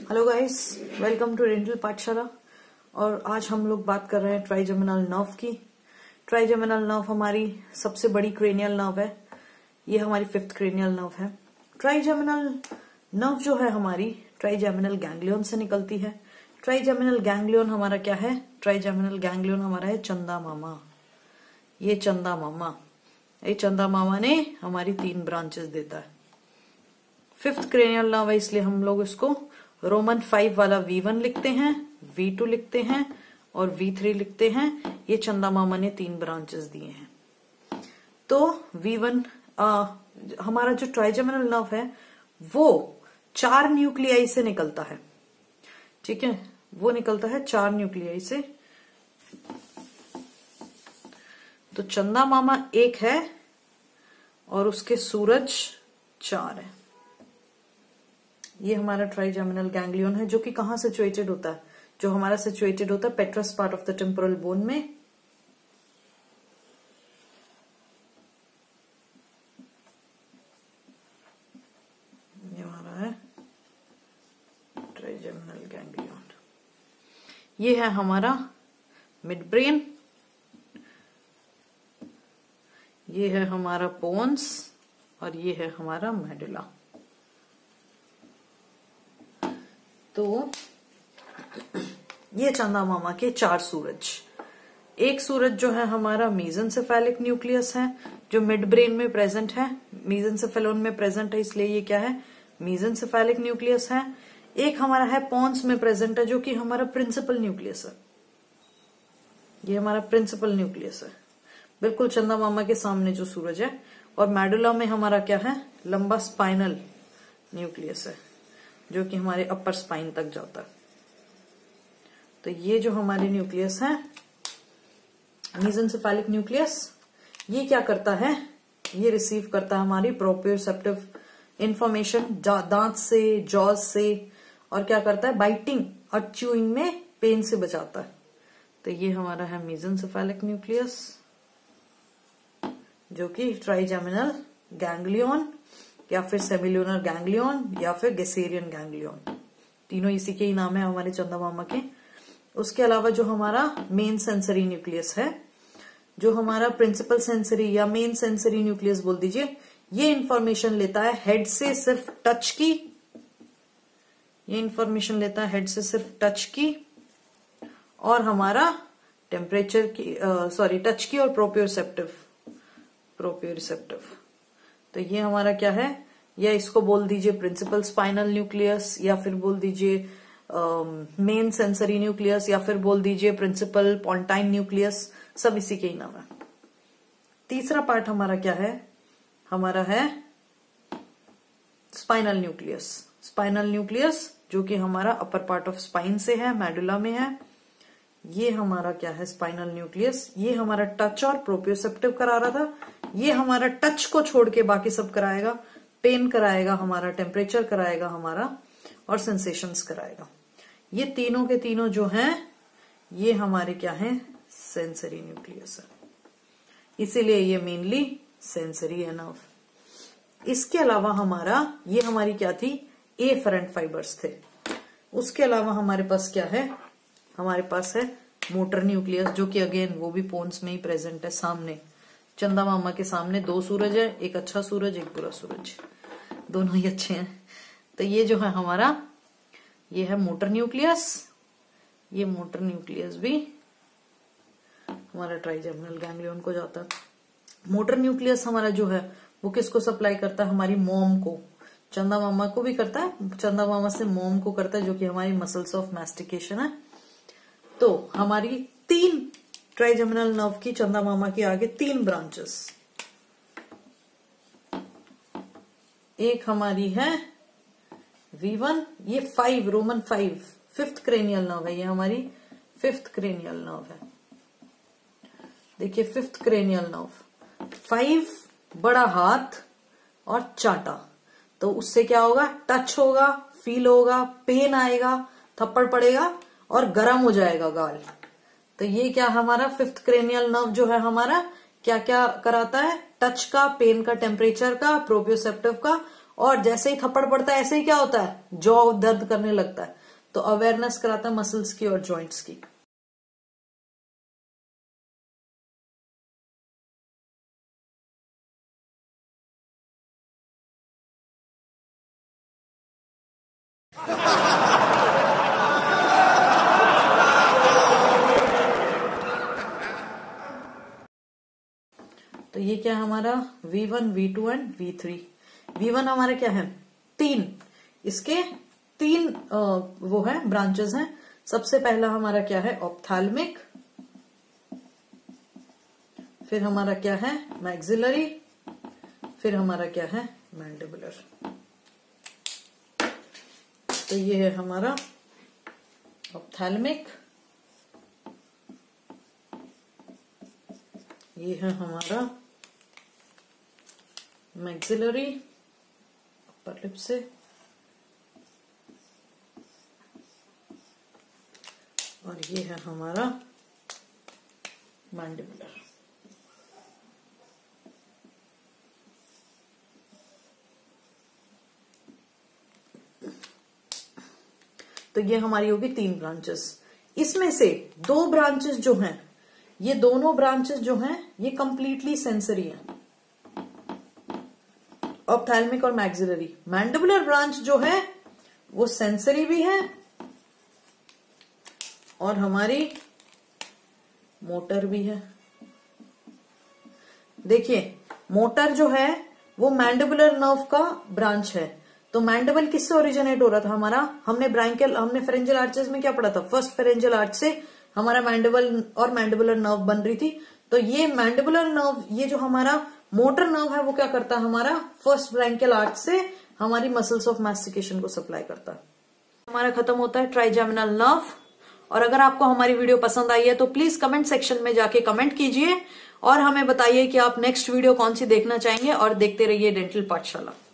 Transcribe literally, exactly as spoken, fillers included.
Hello guys, welcome to dental Pathshala. और आज हम लोग बात कर रहे हैं ट्राइजेमिनल नर्व की। ट्राइजेमिनल नर्व हमारी सबसे बड़ी क्रेनियल नर्व है। ये हमारी फिफ्थ क्रेनियल नर्व है। ट्राइजेमिनल नर्व जो है हमारी ट्राइजेमिनल गैंग्लियन से निकलती है। ट्राइजेमिनल गैंग्लियन हमारा क्या है? ट्राइजेमिनल गैंग्लियन हमारा है चंदा मामा। ये चंदा मामा ये चंदा मामा ने हमारी तीन ब्रांचेस देता है। फिफ्थ क्रेनियल नर्व है, इसलिए हम लोग इसको रोमन फाइव वाला वी वन लिखते हैं, वी टू लिखते हैं और वी थ्री लिखते हैं। ये चंदा मामा ने तीन ब्रांचेस दिए हैं। तो वी वन आ, हमारा जो ट्राइजेमिनल नर्व है वो चार न्यूक्लियाई से निकलता है। ठीक है, वो निकलता है चार न्यूक्लियाई से। तो चंदा मामा एक है और उसके सूरज चार है। ये हमारा ट्राइजेमिनल गैंग्लियन है, जो कि कहां सिचुएटेड होता है? जो हमारा सिचुएटेड होता है petrous part of the temporal bone में। ये हमारा है ट्राइजेमिनल गैंग्लियन। ये है हमारा मिड ब्रेन। ये है हमारा पोन्स और ये है हमारा मेडुला। तो ये चंदा मामा के चार सूरज। एक सूरज जो है हमारा मेसेनसेफेलिक न्यूक्लियस है, जो मिड ब्रेन में प्रेजेंट है। मेसेनसेफेलोन में प्रेजेंट है, इसलिए ये क्या है? मेसेनसेफेलिक न्यूक्लियस है। एक हमारा है पोन्स में प्रेजेंट है, जो कि हमारा प्रिंसिपल न्यूक्लियस है। ये हमारा प्रिंसिपल न्यूक्लियस है, बिल्कुल चंदा मामा के सामने जो सूरज है। और मेडुला में हमारा क्या है? लंबा स्पाइनल न्यूक्लियस है, जो कि हमारे अपर स्पाइन तक जाता है। तो ये जो हमारे न्यूक्लियस है मेसेनसेफेलिक न्यूक्लियस, ये क्या करता है? ये रिसीव करता है हमारी प्रोप्रियोसेप्टिव इंफॉर्मेशन दांत से, जॉज से, और क्या करता है? बाइटिंग और च्यूइंग में पेन से बचाता है। तो ये हमारा है मेसेनसेफेलिक न्यूक्लियस, जो कि ट्राइजेमिनल गैंग्लियन या फिर सेमिलुनर गैंग्लियन या फिर गैसेरियन गैंग्लियन, तीनों इसी के ही नाम है हमारे चंदा मामा के। उसके अलावा जो हमारा मेन सेंसरी न्यूक्लियस है, जो हमारा प्रिंसिपल सेंसरी या मेन सेंसरी न्यूक्लियस बोल दीजिए, ये इंफॉर्मेशन लेता है हेड से सिर्फ टच की। ये इंफॉर्मेशन लेता है हेड से सिर्फ टच की और हमारा टेम्परेचर की, सॉरी टच की और प्रोप्रियोसेप्टिव प्रोप्रियोसेप्टिव तो ये हमारा क्या है? या इसको बोल दीजिए प्रिंसिपल स्पाइनल न्यूक्लियस, या फिर बोल दीजिए मेन सेंसरी न्यूक्लियस, या फिर बोल दीजिए प्रिंसिपल पॉन्टाइन न्यूक्लियस। सब इसी के ही नाम है। तीसरा पार्ट हमारा क्या है? हमारा है स्पाइनल न्यूक्लियस। स्पाइनल न्यूक्लियस जो कि हमारा अपर पार्ट ऑफ स्पाइन से है, मेडुला में है। ये हमारा क्या है? Spinal nucleus. ये हमारा टच और प्रोप्रियोसेप्टिव करा रहा था। ये हमारा टच को छोड़ के बाकी सब कराएगा। पेन कराएगा हमारा, टेम्परेचर कराएगा हमारा, और सेंसेशंस कराएगा। ये तीनों के तीनों जो हैं, ये हमारे क्या हैं? सेंसरी न्यूक्लियस है, इसीलिए ये मेनली सेंसरी है नर्व। इसके अलावा हमारा ये हमारी क्या थी? एफरेंट फाइबर्स थे। उसके अलावा हमारे पास क्या है? हमारे पास है मोटर न्यूक्लियस, जो कि अगेन वो भी पोन्स में ही प्रेजेंट है। सामने चंदा मामा के सामने दो सूरज है, एक अच्छा सूरज, एक बुरा सूरज, दोनों ही अच्छे हैं। तो ये जो है हमारा, ये है मोटर न्यूक्लियस। ये मोटर न्यूक्लियस भी हमारा ट्राइजेमिनल गैंग्लियन को जाता है। मोटर न्यूक्लियस हमारा जो है वो किसको सप्लाई करता है? हमारी मोम को। चंदा मामा को भी करता है, चंदा मामा से मोम को करता है, जो कि हमारी मसल्स ऑफ मैस्टिकेशन है। तो हमारी तीन ट्राइजेमिनल नर्व की, चंदा मामा की आगे तीन ब्रांचेस। एक हमारी है वी वन, ये five, Roman five, fifth cranial nerve है। ये हमारी फिफ्थ क्रेनियल नर्व है। देखिए फिफ्थ क्रेनियल नर्व, फाइव बड़ा हाथ और चाटा। तो उससे क्या होगा? टच होगा, फील होगा, पेन आएगा, थप्पड़ पड़ेगा और गर्म हो जाएगा गाल। तो ये क्या हमारा फिफ्थ क्रेनियल नर्व जो है हमारा क्या क्या कराता है? टच का, पेन का, टेम्परेचर का, प्रोप्रियोसेप्टिव का और जैसे ही थप्पड़ पड़ता है ऐसे ही क्या होता है, जॉ दर्द करने लगता है। तो अवेयरनेस कराता है मसल्स की और जॉइंट्स की। तो ये क्या है हमारा V one, V two and V three. V one हमारा क्या है, तीन, इसके तीन वो है ब्रांचेस हैं। सबसे पहला हमारा क्या है, ऑप्थैल्मिक, फिर हमारा क्या है मैक्सिलरी, फिर हमारा क्या है मैंडिबुलर। तो ये है हमारा ऑप्थैल्मिक, ये है हमारा मैक्सिलरी अपर लिप से, और ये है हमारा मैंडिबुलर। तो ये हमारी होगी तीन ब्रांचेस। इसमें से दो ब्रांचेस जो हैं, ये दोनों ब्रांचेस जो हैं ये कंप्लीटली सेंसरी हैं, ऑप्थैल्मिक और मैक्सिलरी। मैंडिबुलर ब्रांच जो है वो सेंसरी भी है और हमारी मोटर भी है। देखिए मोटर जो है वो मैंडिबुलर नर्व का ब्रांच है। तो मैंडिबल किससे ओरिजिनेट हो रहा था हमारा, हमने ब्रांकियल हमने फेरेंजियल आर्चेस में क्या पढ़ा था, फर्स्ट फेरेंजियल आर्च से हमारा मैंडिबल और मैंडिबुलर नर्व बन रही थी। तो ये मैंडिबुलर नर्व, ये जो हमारा मोटर नर्व है वो क्या करता है, हमारा फर्स्ट ब्रांकियल आर्च से हमारी मसल्स ऑफ मैस्टिकेशन को सप्लाई करता है। हमारा खत्म होता है ट्राइजेमिनल नर्व। और अगर आपको हमारी वीडियो पसंद आई है तो प्लीज कमेंट सेक्शन में जाके कमेंट कीजिए और हमें बताइए कि आप नेक्स्ट वीडियो कौन सी देखना चाहेंगे, और देखते रहिए डेंटल पाठशाला।